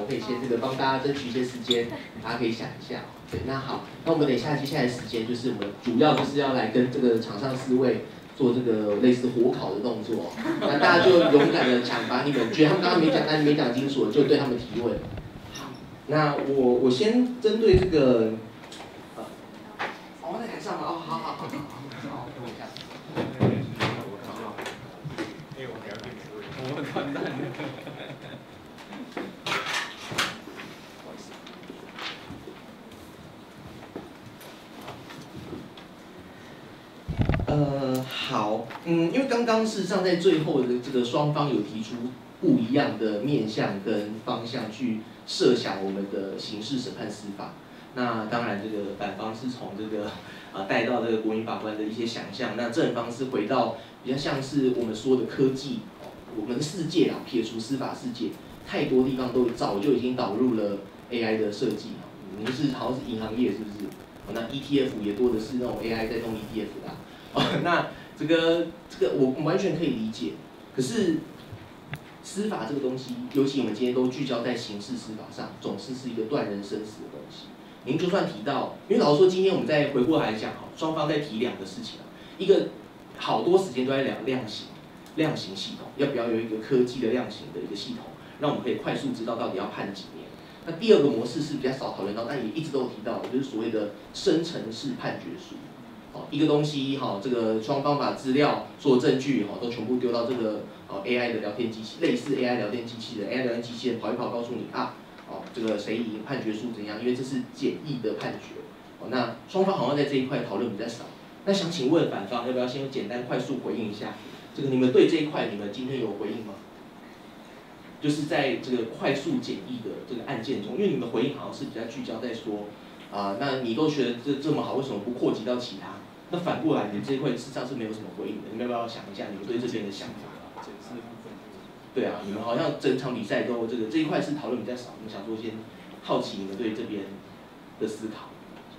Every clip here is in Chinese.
可以先这个帮大家争取一些时间，大家可以想一下。对，那好，那我们等一下接下来的时间就是我们主要就是要来跟这个场上4位做这个类似火烤的动作，那大家就勇敢的讲，把你们觉得他们刚刚没讲，但没讲清楚，就对他们提问。好，那我先针对这个，在台上吗？哦，好，等我一下。 我完蛋了。 好，因为刚刚事实上在最后的这个双方有提出不一样的面向跟方向去设想我们的刑事审判司法。那当然，这个反方是从这个带到这个国民法官的一些想象，那正方是回到比较像是我们说的科技，我们的世界啊，撇除司法世界，太多地方都早就已经导入了 AI 的设计。你们是好像是银行业是不是？那 ETF 也多的是那种 AI 在弄 ETF 啦。那这个我完全可以理解，可是司法这个东西，尤其我们今天都聚焦在刑事司法上，总是一个断人生死的东西。您就算提到，因为老实说，今天我们再回过来讲，双方在提2个事情，一个好多时间都在聊量刑系统，要不要有一个科技的量刑的一个系统，让我们可以快速知道到底要判几年。那第2个模式是比较少讨论到，但也一直都有提到的，就是所谓的生成式判决书。一个东西这个双方把资料、所有证据都全部丢到这个AI 的聊天机器，类似 AI 聊天机器人 ，AI 聊天机器人跑一跑告诉你这个谁赢，判决书怎样？因为这是简易的判决。那双方好像在这一块讨论比较少。那想请问反方要不要先简单快速回应一下？这个你们对这一块你们今天有回应吗？就是在这个快速简易的这个案件中，因为你们回应好像是比较聚焦在说那你都觉得这么好，为什么不扩及到其他？那反过来，你们这一块事实上是没有什么回应的，你们要不要想一下你们对这边的想法？对啊，你们好像整场比赛都这一块是讨论比较少，我们想说先好奇你们对这边的思考。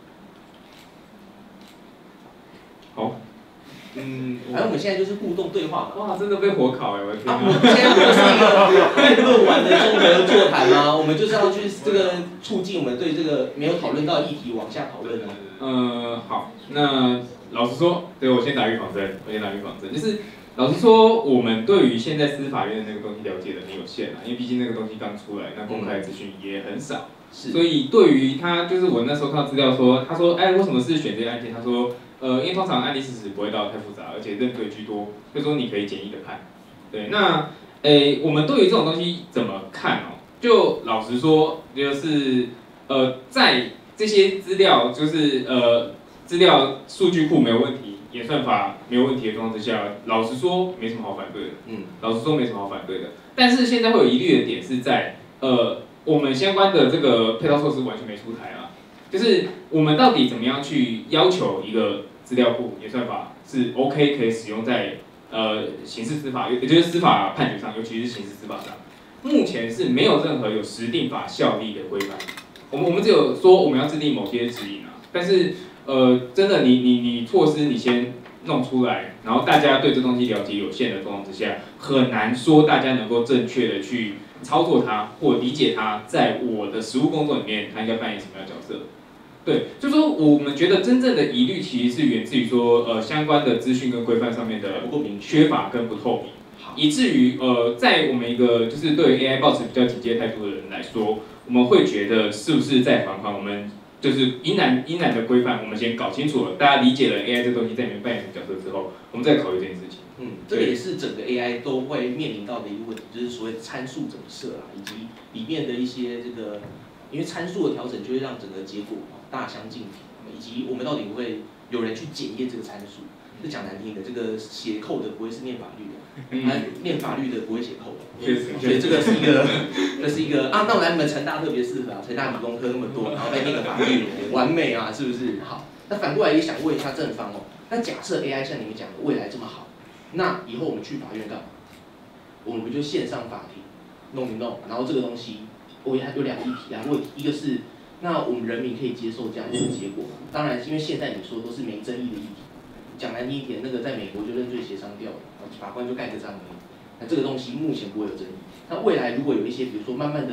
好， 反正我们现在就是互动对话嘛。 哇，真的被火烤我的天啊！ 我们现在不是一个辩论完的综合座谈吗？我们就是要去这个促进我们对这个没有讨论到议题往下讨论呢。 好，那老实说，对我先打预防针，就是老实说，我们对于现在司法院的那个东西了解的很有限因为毕竟那个东西刚出来，那公开资讯也很少，所以对于他，就是我那时候看到资料说，他说，为什么是选这个案件？他说，因为通常案例事实不会到太复杂，而且认罪居多，所以说你可以简易的判。对，那我们对于这种东西怎么看就老实说，就是在这些资料就是资料数据库没有问题，演算法没有问题的状况之下，老实说没什么好反对的。老实说没什么好反对的。但是现在会有疑虑的点是在我们相关的这个配套措施完全没出台啊，就是我们到底怎么样去要求一个资料库演算法是 OK 可以使用在刑事司法，也就是司法判决上，尤其是刑事司法上，目前是没有任何有实定法效力的规范。我们只有说我们要制定某些指引但是真的你措施你先弄出来，然后大家对这东西了解有限的状况之下，很难说大家能够正确的去操作它或理解它，在我的实务工作里面，它应该扮演什么样的角色？对，就说我们觉得真正的疑虑其实是源自于说相关的资讯跟规范上面的缺乏跟不透明，以至于在我们一个就是对 AI 抱持比较警戒态度的人来说，我们会觉得是不是在缓缓我们就是应然的规范，我们先搞清楚了，大家理解了 AI 这东西在里面扮演什么角色之后，我们再考虑这件事情。 这个也是整个 AI 都会面临到的一个问题，就是所谓的参数怎么设以及里面的一些这个，因为参数的调整就会让整个结果大相径庭，以及我们到底会有人去检验这个参数。这讲难听的，这个写扣的不会是念法律的，念法律的不会写扣的，所以这个是一个那我来你们成大特别适合成大理工科那么多，然后再念个法律，完美是不是？好，那反过来也想问一下正方那假设 AI 像你们讲的未来这么好，那以后我们去法院干嘛？我们不就线上法庭弄一弄，然后这个东西有2个问题，一个是那我们人民可以接受这样子的结果吗？当然，因为现在你说都是没争议的议题。讲难听一点，那个在美国就认罪协商掉了，法官就盖个章而已。那这个东西目前不会有争议。那未来如果有一些，比如说慢慢的呢，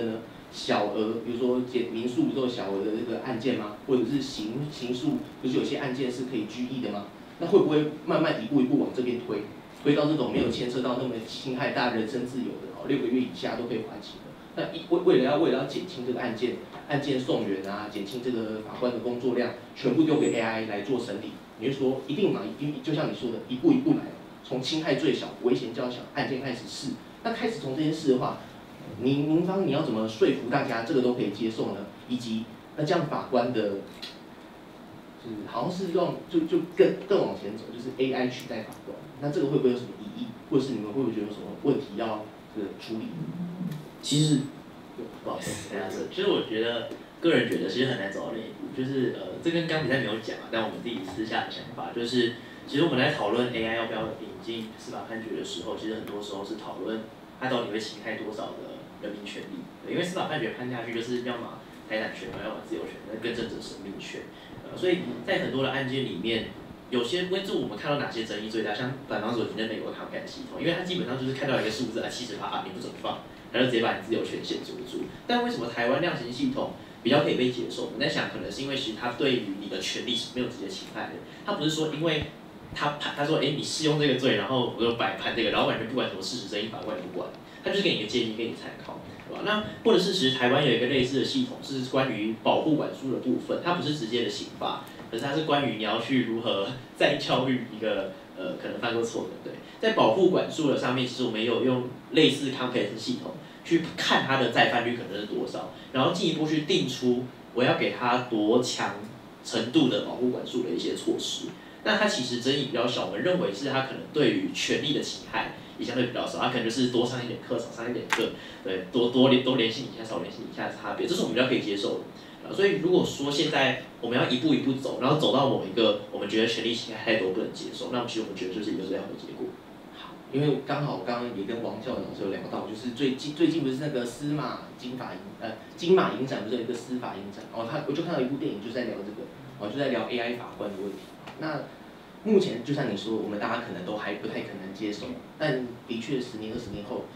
小额，比如说民诉不是有小额的这个案件吗？或者是刑诉，不是有些案件是可以拘役的吗？那会不会慢慢一步一步往这边推到这种没有牵涉到那么侵害大家人身自由的，6个月以下都可以缓刑的？那为了要减轻这个案件送源啊，减轻这个法官的工作量，全部丢给 AI 来做审理，你会说一定嘛？就像你说的，一步一步来，从侵害最小、危险较小案件开始试。那开始从这件事的话，民方你要怎么说服大家这个都可以接受呢？以及那这样法官的，就是好像是用就更往前走，就是 AI 取代法官，那这个会不会有什么异议，或者是你们会不会觉得有什么问题要处理？ 其实，不好意思，等下这，其实我觉得个人觉得其实很难走到那一步，就是这跟刚比赛没有讲啊，但我们自己私下的想法就是，其实我们在讨论 AI 要不要引进司法判决的时候，其实很多时候是讨论它到底会侵害多少的人民权利，因为司法判决判下去就是要么财产权嘛，要么自由权，那更甚者生命权，所以在很多的案件里面。有些关注我们看到哪些争议最大，像反方所提的美国康改系统，因为它基本上就是看到一个数字啊70%啊你不准放，它就直接把你自由权限制住。但为什么台湾量刑系统比较可以被接受？我在想，可能是因为其实它对于你的权利是没有直接侵害的，它不是说因为他说你适用这个罪，然后我就摆判这个，然后完全不管什么事实争议，法官也不管，他就是给你一个建议，给你参考，对吧？那或者是其实台湾有一个类似的系统，是关于保护管束的部分，它不是直接的刑罚。可是它是关于你要去如何再教育一个可能犯过错的，对，在保护管束的上面，其实我们也有用类似 Comcast 系统去看它的再犯率可能是多少，然后进一步去定出我要给它多强程度的保护管束的一些措施。那它其实争议比较小，我们认为是它可能对于权利的侵害也相对比较少，它可能就是多上一点课，少上一点课，对，多联系你一下，少联系你一下的差别，这是我们比较可以接受的。所以如果说现在我们要一步一步走，然后走到某一个我们觉得权利侵害太多不能接受，那其实我们觉得就是一个最好的结果。 好，因为刚好刚刚也跟王教授有聊到，就是最近不是那个金马影展不是有一个司法影展哦，我就看到一部电影就在聊这个哦，就在聊 AI 法官的问题。那目前就像你说，我们大家可能都还不太可能接受，但的确10年20年后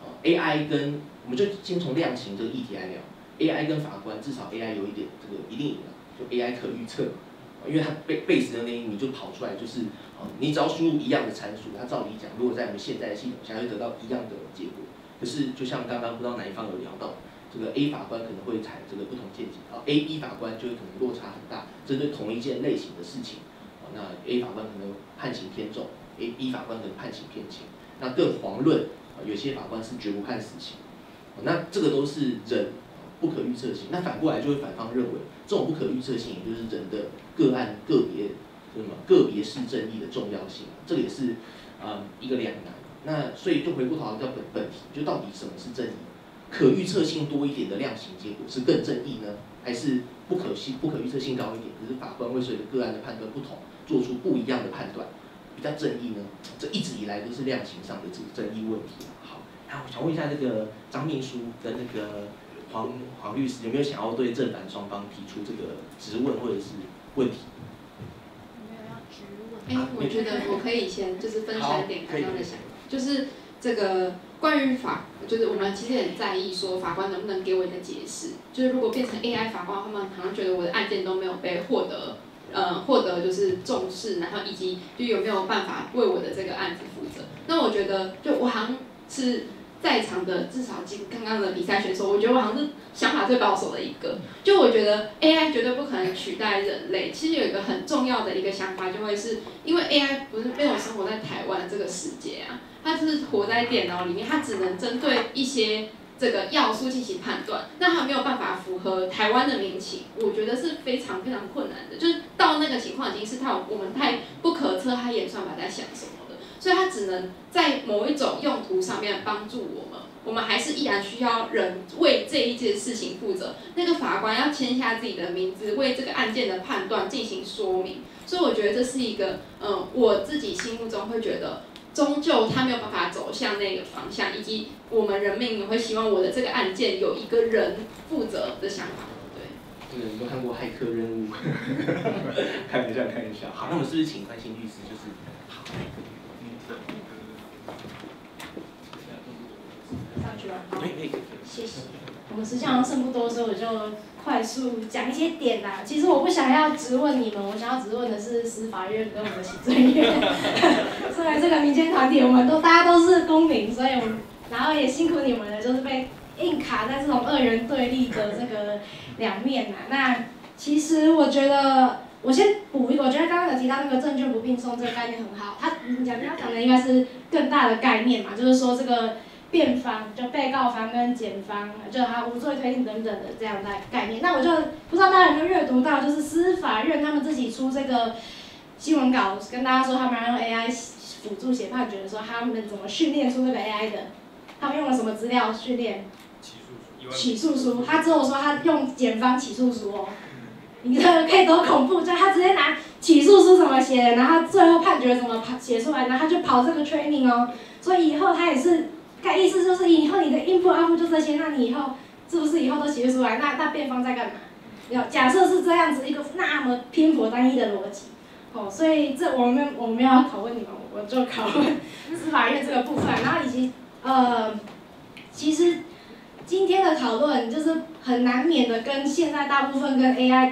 ，AI 跟我们就先从量刑这个议题来聊。AI 跟法官，至少 AI 有一点这个一定赢了，就 AI 可预测，因为它base的那你就跑出来就是，你只要输入一样的参数，它照理讲，如果在我们现在的系统下会得到一样的结果。可是就像刚刚不知道哪一方有聊到，这个 A 法官可能会采这个不同见解，A、B 法官就会可能落差很大，针对同一件类型的事情，那 A 法官可能判刑偏重，B 法官可能判刑偏轻，那更遑论，有些法官是绝不判死刑，那这个都是人。不可预测性，那反过来就会反方认为，这种不可预测性，也就是人的个案个别式正义的重要性，这个也是一个两难。那所以就回过头来到本题，就到底什么是正义？可预测性多一点的量刑结果是更正义呢，还是不可预测性高一点，可是法官会随着个案的判断不同，做出不一样的判断，比较正义呢？这一直以来都是量刑上的这个正义问题。好，那我想问一下这个张秘书跟那个。黄律师有没有想要对正反双方提出这个质问或者是问题？ 没有要质问。我觉得我可以先就是分享一点刚刚的想法，就是这个关于就是我们其实很在意说法官能不能给我一个解释，就是如果变成 AI 法官，他们好像觉得我的案件都没有被获得就是重视，然后以及就有没有办法为我的这个案子负责。那我觉得就我好像是。在场的至少刚刚的比赛选手，我觉得我好像是想法最保守的一个。就我觉得 AI 绝对不可能取代人类。其实有一个很重要的一个想法，就会是因为 AI 不是没有生活在台湾的这个世界啊，它是活在电脑里面，它只能针对一些这个要素进行判断，那它没有办法符合台湾的民情，我觉得是非常非常困难的。就是到那个情况已经是我们太不可测，它演算法在想什么。所以它只能在某一种用途上面帮助我们还是依然需要人为这一件事情负责。那个法官要签下自己的名字，为这个案件的判断进行说明。所以我觉得这是一个，我自己心目中会觉得，终究他没有办法走向那个方向，以及我们人民也会希望我的这个案件有一个人负责的想法。对。 这个你有看过《骇客任务》？看一下。好，那我们是不是请关心律师？就是好。 上去。 去吗？好， 可以。 谢谢。我们时间好像剩不多，所以我就快速讲一些点啦。其实我不想要质问你们，我想要质问的是司法院跟我们的行政院。虽然这个民间团体，大家都是公民，所以然后也辛苦你们了，就是被硬卡在这种二元对立的这个两面呐。那其实我觉得，我先补一个，我觉得刚刚有提到那个证券不并送这个概念很好。他讲的应该是更大的概念嘛，就是说这个辩方就被告方跟检方，就还有无罪推定等等的这样的概念。那我就不知道大家有没有阅读到，就是司法院他们自己出这个新闻稿，跟大家说他们要用 AI 辅助写判决的时候，他们怎么训练出这个 AI 的？他们用了什么资料训练？起诉书。他只有说他用检方起诉书哦。你这个可以多恐怖，就他直接拿起诉书怎么写，然后最后判决怎么写出来，然后他就跑这个 training 哦。所以以后他也是，意思就是以后你的 input output 就这些，那你以后是不是以后都写出来？那辩方在干嘛？假设是这样子一个那么偏颇单一的逻辑，哦，所以这我们要拷问你们，我就拷问司法院这个部分，然后以及其实今天的讨论就是很难免的跟现在大部分跟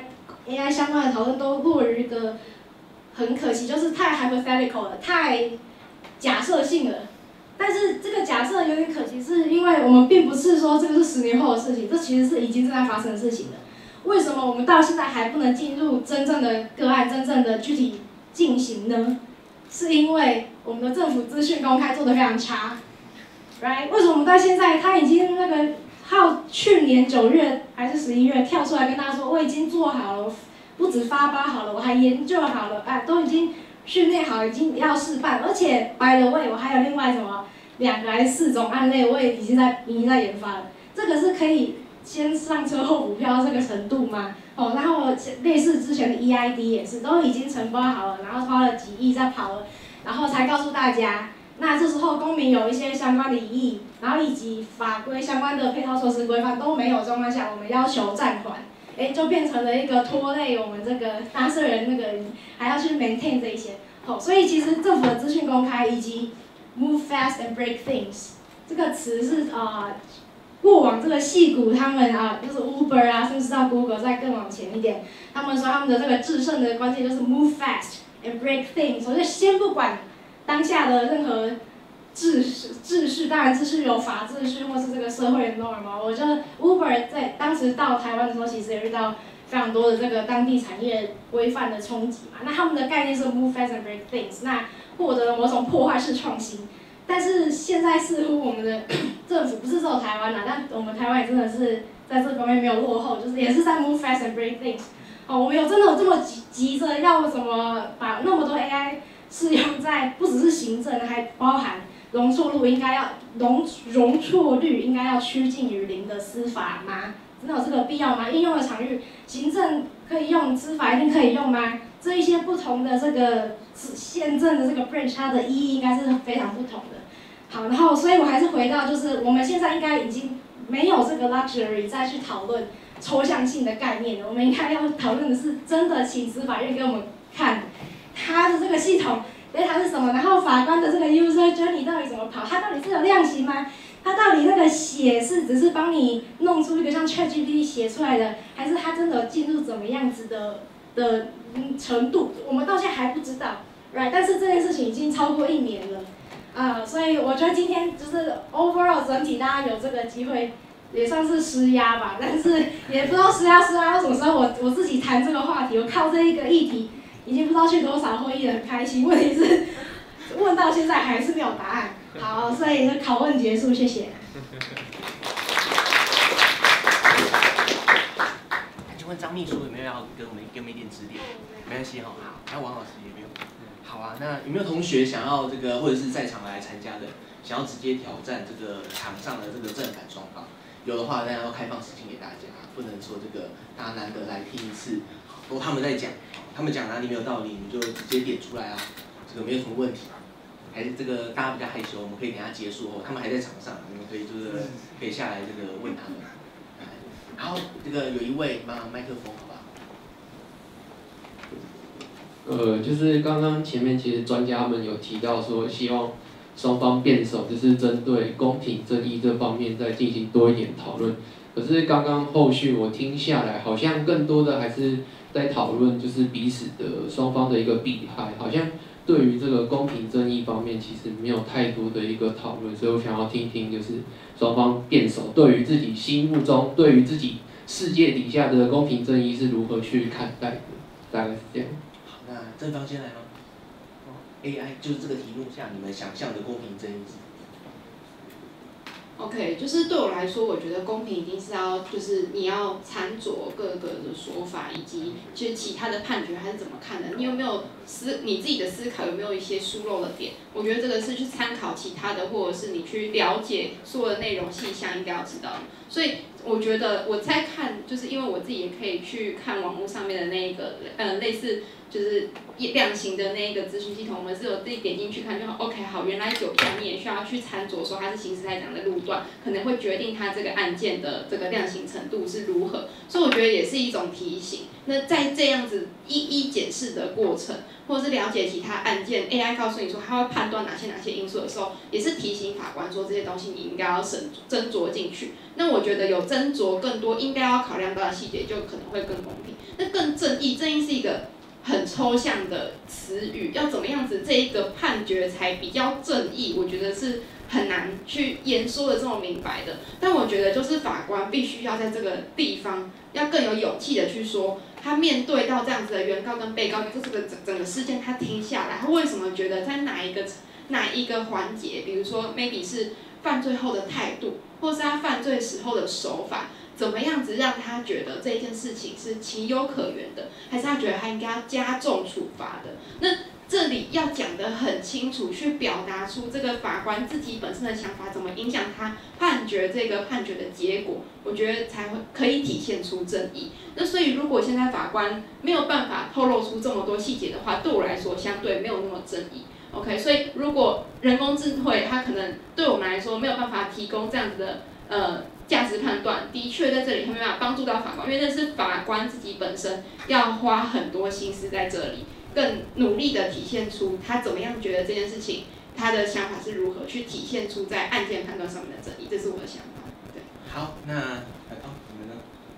AI 相关的讨论都落于一个很可惜，就是太 hypothetical 了，太假设性了。但是这个假设有点可惜，是因为我们并不是说这个是10年后的事情，这其实是已经正在发生的事情了。为什么我们到现在还不能进入真正的个案、真正的具体进行呢？是因为我们的政府资讯公开做得非常差 ，right？ 为什么我们到现在他已经那个去年9月还是11月跳出来跟大家说我已经做好了，不止发包好了，我还研究好了，都已经训练好，已经要试办，而且 by the way 我还有另外什么2个还是4种案类，我也已经在研发了。这个是可以先上车后补票这个程度吗？然后类似之前的 EID 也是，都已经承包好了，然后花了几亿在跑了，然后才告诉大家。那这时候公民有一些相关的疑义，然后以及法规相关的配套措施规范都没有状况下，我们要求暂缓，就变成了一个拖累我们这个纳税人那个还要去 maintain 这一些。所以其实政府的资讯公开以及 move fast and break things 这个词是过往这个矽谷他们就是 Uber 甚至到 Google 再更往前一点，他们说他们的这个制胜的关键就是 move fast and break things， 所以先不管当下的任何秩序，当然秩序有法秩序或是这个社会的 norm 我觉得 Uber 在当时到台湾的时候，其实也遇到非常多的这个当地产业规范的冲击嘛。那他们的概念是 move fast and break things， 那获得了某种破坏式创新。但是现在似乎我们的政府不是只有台湾但我们台湾也真的是在这方面没有落后，就是也是在 move fast and break things。我们真的有这么急着要什么把那么多 AI 适用在不只是行政，还包含容错率应该要趋近于0的司法吗？真的有这个必要吗？应用的场域，行政可以用，司法一定可以用吗？这一些不同的这个宪政的这个 branch， 它的意义应该是非常不同的。好，然后所以我还是回到，就是我们现在应该已经没有这个 luxury 再去讨论抽象性的概念了，我们应该要讨论的是真的请司法院给我们看它的这个系统。它是什么？然后法官的这个 user journey 到底怎么跑？它到底是有量刑吗？它到底那个写是只是帮你弄出一个像 ChatGPT 写出来的，还是它真的进入怎么样子的程度？我们到现在还不知道 ，right？ 但是这件事情已经超过1年了，所以我觉得今天就是 overall 整体大家有这个机会，也算是施压吧，但是也不知道施压到什么时候。我自己谈这个话题，我靠这一个议题。已经不知道去多少会议了，很开心。问题是问到现在还是没有答案。好，所以拷问结束，谢谢。 请问张秘书有没有要给我们一点指点？没关系好，还有王老师也没有。好啊，那有没有同学想要这个，或者是在场来参加的，想要直接挑战这个场上的这个正反双方？有的话，当然要开放时间给大家，不能说这个大家难得来听一次，都他们在讲。他们讲哪里没有道理，你就直接点出来啊，这个没有什么问题。还是这个大家比较害羞，我们可以等下结束后，他们还在场上，你们可以可以下来这个问他们。好，这个有一位拿麦克风，好吧？ 就是刚刚前面其实专家们有提到说，希望双方辩手就是针对公平正义这方面再进行多一点讨论。可是刚刚后续我听下来，好像更多的还是在讨论就是彼此的双方的一个弊害，好像对于这个公平正义方面其实没有太多的一个讨论，所以我想要听听就是双方辩手对于自己心目中对于自己世界底下的公平正义是如何去看待的，大概是这样。 好，那正方先来吗？AI 就是这个题目下你们想象的公平正义是？ OK， 就是对我来说，我觉得公平一定是要，就是你要参酌各个的说法，以及就是其他的判决还是怎么看的。你有没有你自己的思考有没有一些疏漏的点？我觉得这个是去参考其他的，或者是你去了解所有的内容细项应该要知道的。所以我觉得我在看，就是因为我自己也可以去看网络上面的那一个类似就是量刑的那一个资讯系统，我们是有自己点进去看就好 OK 好，原来酒驾你也需要去参酌说它是刑事来讲的路段，可能会决定它这个案件的这个量刑程度是如何，所以我觉得也是一种提醒。那在这样子一一检视的过程，或者是了解其他案件 ，AI 告诉你说它会判断哪些因素的时候，也是提醒法官说这些东西你应该要斟酌进去。那我觉得有斟酌更多应该要考量到的细节，就可能会更公平。那更正义是一个很抽象的词语，要怎么样子这一个判决才比较正义？我觉得是很难去言说的这么明白的。但我觉得就是法官必须要在这个地方要更有勇气的去说，他面对到这样子的原告跟被告这个整个事件，他听下来，他为什么觉得在哪一个环节，比如说 maybe 是犯罪后的态度，或是他犯罪时候的手法。怎么样子让他觉得这一件事情是情有可原的，还是他觉得他应该要加重处罚的？那这里要讲得很清楚，去表达出这个法官自己本身的想法，怎么影响他判决这个判决的结果，我觉得才会可以体现出正义。那所以如果现在法官没有办法透露出这么多细节的话，对我来说相对没有那么正义。OK， 所以如果人工智慧它可能对我们来说没有办法提供这样子的价值判断，的确在这里他没办法帮助到法官，因为那是法官自己本身要花很多心思在这里，更努力的体现出他怎么样觉得这件事情，他的想法是如何去体现出在案件判断上面的正义，这是我的想法。对。 好，那你们呢？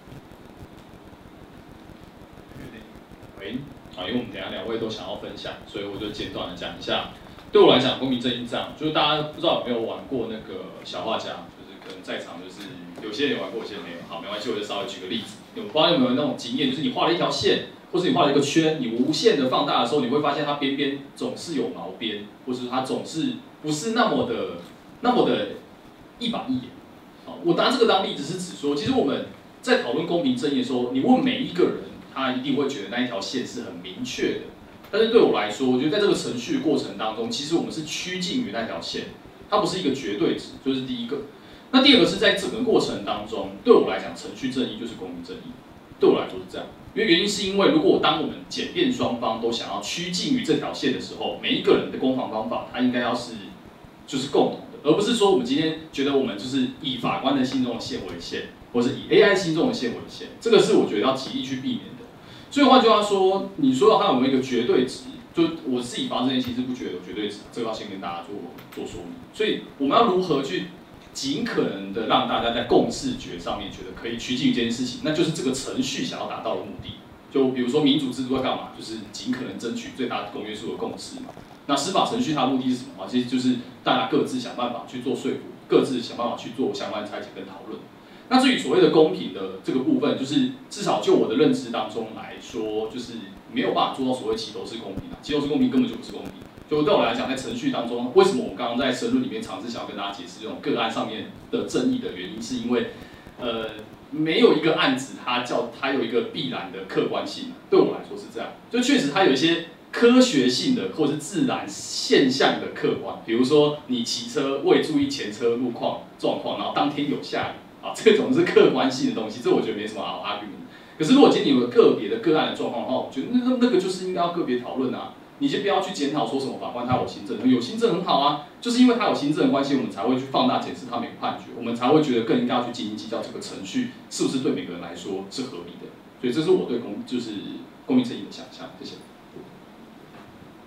喂，因为我们等一下两位都想要分享，所以我就简短的讲一下。对我来讲，公平正义这样，就是大家不知道有没有玩过那个小画家。可能在场就是有些人玩过，有些人没有。好，没关系，我就稍微举个例子。我不知道有没有那种经验，就是你画了一条线，或是你画了一个圈，你无限的放大的时候，你会发现它边边总是有毛边，或是它总是不是那么的一板一眼。好，我拿这个当例子是指说，其实我们在讨论公平正义的时候，你问每一个人，他一定会觉得那一条线是很明确的。但是对我来说，我觉得在这个程序过程当中，其实我们是趋近于那条线，它不是一个绝对值，就是第一个。那第二个是在整个过程当中，对我来讲，程序正义就是公平正义。对我来说是这样，因为原因是因为如果当我们检辩双方都想要趋近于这条线的时候，每一个人的攻防方法，它应该要是就是共同的，而不是说我们今天觉得我们就是以法官的心中的线为线，或是以 AI 心中的线为线，这个是我觉得要极力去避免的。所以换句话说，你说它有没有一个绝对值？就我自己发这件其实不觉得有绝对值，这个要先跟大家做说明。所以我们要如何去尽可能的让大家在共识决上面觉得可以趋近于这件事情，那就是这个程序想要达到的目的。就比如说民主制度要干嘛？就是尽可能争取最大公约数的共识嘛。那司法程序它的目的是什么？其实就是大家各自想办法去做说服，各自想办法去做相关的拆解跟讨论。那至于所谓的公平的这个部分，就是至少就我的认知当中来说，就是没有办法做到所谓齐头式公平啊，齐头式公平根本就不是公平。就对我来讲，在程序当中，为什么我们刚刚在申论里面尝试想要跟大家解释这种个案上面的正义的原因，是因为没有一个案子它有一个必然的客观性，对我来说是这样。就确实它有一些科学性的或是自然现象的客观，比如说你骑车未注意前车路况状况，然后当天有下雨啊，这种是客观性的东西，这我觉得没什么好 argument。可是如果今天有个个别的个案的状况的话，我觉得那个就是应该要个别讨论啊。你先不要去检讨说什么法官他有心证，有心证很好啊，就是因为他有心证的关系，我们才会去放大检视他每个判决，我们才会觉得更应该要去斤斤计较这个程序是不是对每个人来说是合理的。所以这是我对就是公平正义的想象。谢谢。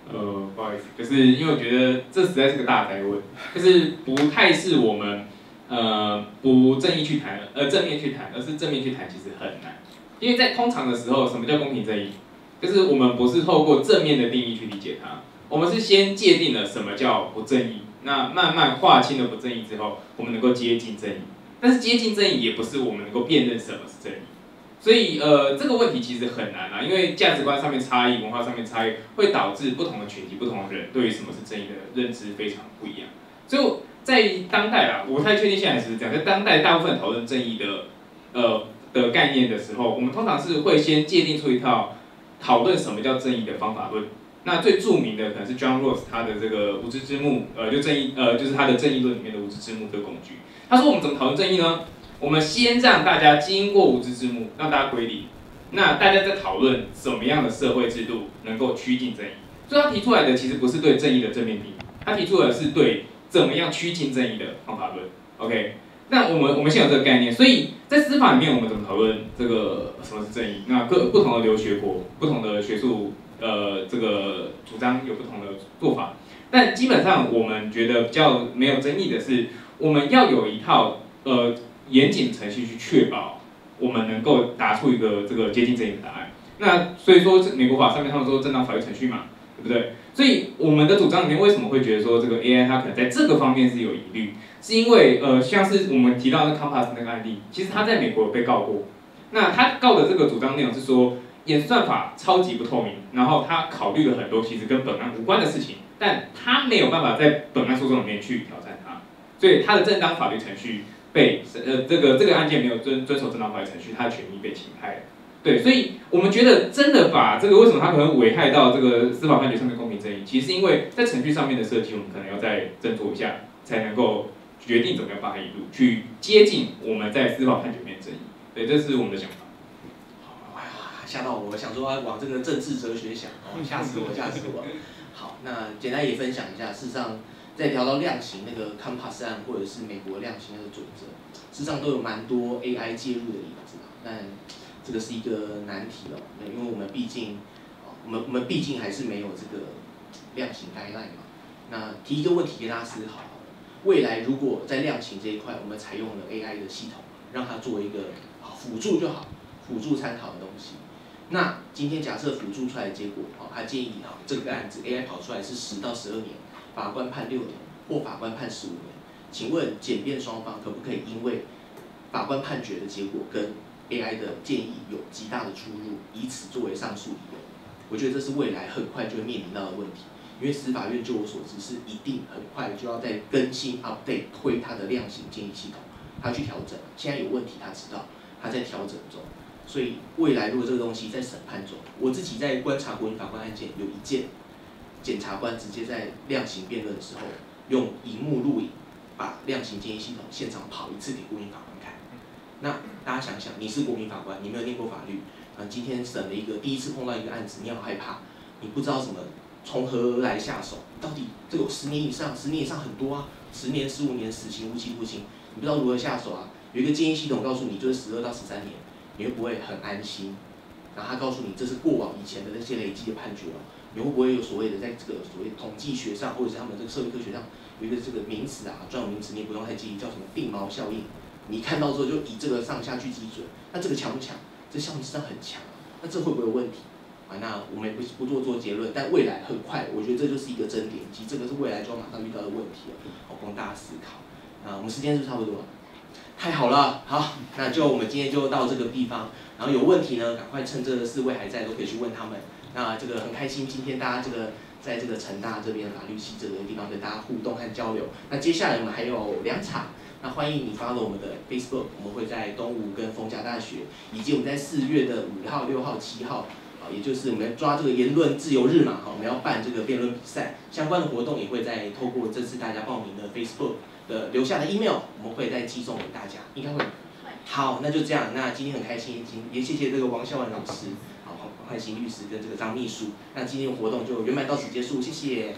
不好意思，就是因为我觉得这实在是个大灾问，就是不太是我们不正义去谈，正面去谈，而是正面去谈其实很难，因为在通常的时候，什么叫公平正义？就是我们不是透过正面的定义去理解它，我们是先界定了什么叫不正义，那慢慢划清了不正义之后，我们能够接近正义，但是接近正义也不是我们能够辨认什么是正义。所以这个问题其实很难啊，因为价值观上面差异、文化上面差异，会导致不同的群体、不同的人对于什么是正义的认知非常不一样。所以在当代啊，我不太确定现在是这样，在当代大部分讨论正义的概念的时候，我们通常是会先界定出一套讨论什么叫正义的方法论。那最著名的可能是 John Rawls 他的这个无知之幕，就是他的正义论里面的无知之幕这个工具。他说我们怎么讨论正义呢？我们先让大家经过无知之幕，让大家归零。那大家在讨论什么样的社会制度能够趋近正义。所以他提出来的其实不是对正义的正面定义，他提出的是对怎么样趋近正义的方法论。OK， 那我们现在有这个概念，所以在司法里面我们怎么讨论这个什么是正义？那不同的留学国、不同的学术这个主张有不同的做法，但基本上我们觉得比较没有争议的是，我们要有一套严谨程序去确保我们能够答出一个这个接近正义的答案。那所以说美国法上面他们说正当法律程序嘛，对不对？所以我们的主张里面为什么会觉得说这个 AI 它可能在这个方面是有疑虑，是因为像是我们提到的 Compass 那个案例，其实他在美国有被告过。那他告的这个主张内容是说，演算法超级不透明，然后他考虑了很多其实跟本案无关的事情，但他没有办法在本案诉讼里面去挑战它，所以他的正当法律程序被这个案件没有遵守正当法律程序，他的权益被侵害了。对，所以我们觉得真的把这个为什么它可能危害到这个司法判决上面公平正义，其实是因为在程序上面的设计，我们可能要再斟酌一下，才能够决定怎么样把它引入，去接近我们在司法判决面正义。对，这是我们的想法。 吓到我，想说要往这个政治哲学想，吓死我，吓死我。好，那简单也分享一下，事实上在聊到量刑那个 Compass 案或者是美国量刑那个准则，事实上都有蛮多 AI 介入的例子嘛，但这个是一个难题哦，因为我们毕竟还是没有这个量刑概念嘛。那提一个问题给大家思考，未来如果在量刑这一块，我们采用了 AI 的系统，让它作为一个辅助就好，辅助参考的东西。那今天假设辅助出来的结果，他建议这个案子 AI 跑出来是10到12年，法官判6年，或法官判15年，请问检辩双方可不可以因为法官判决的结果跟 AI 的建议有极大的出入，以此作为上诉理由？我觉得这是未来很快就会面临到的问题，因为司法院就我所知是一定很快就要在更新 update 推它的量刑建议系统，它去调整，现在有问题他知道，他在调整中。所以未来如果这个东西在审判中，我自己在观察国民法官案件，有一件检察官直接在量刑辩论的时候，用荧幕录影，把量刑建议系统现场跑一次给国民法官看。那大家想想，你是国民法官，你没有念过法律，今天审了一个第一次碰到一个案子，你好害怕，你不知道怎么从何而来下手，到底这个有10年以上，10年以上很多啊，10年、15年死刑、无期徒刑，你不知道如何下手啊。有一个建议系统告诉你就是12到13年。你会不会很安心？然后他告诉你这是过往以前的那些累积的判决哦，你会不会有所谓的在这个所谓统计学上或者是他们这个社会科学上有一个这个名词啊，专有名词你也不用太记忆，叫什么定锚效应？你看到之后就以这个上下去基准，那这个强不强？这效应实际上很强啊，那这会不会有问题？那我们也不做结论，但未来很快，我觉得这就是一个争点，其实这个是未来就要马上遇到的问题了，供大家思考。我们时间是不是差不多了？太好了，好，那就我们今天就到这个地方。然后有问题呢，赶快趁这4位还在，都可以去问他们。那这个很开心，今天大家这个在这个成大这边法律系这个地方跟大家互动和交流。那接下来我们还有2场，那欢迎你follow我们的 Facebook， 我们会在东吴跟逢甲大学，以及我们在4月的5号、6号、7号，也就是我们抓这个言论自由日嘛，我们要办这个辩论比赛，相关的活动也会在透过这次大家报名的 Facebook 的留下的 email， 我们会再寄送给大家，应该会。好，那就这样。那今天很开心，也谢谢这个王孝文老师，黄汉兴律师跟这个张秘书。那今天的活动就圆满到此结束，谢谢。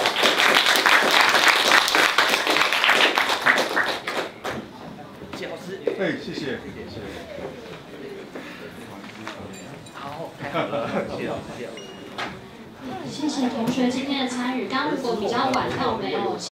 谢老师。 谢谢。 好，太好了，谢谢老师，谢谢老师。 谢谢同学今天的参与。刚刚如果比较晚，但我们有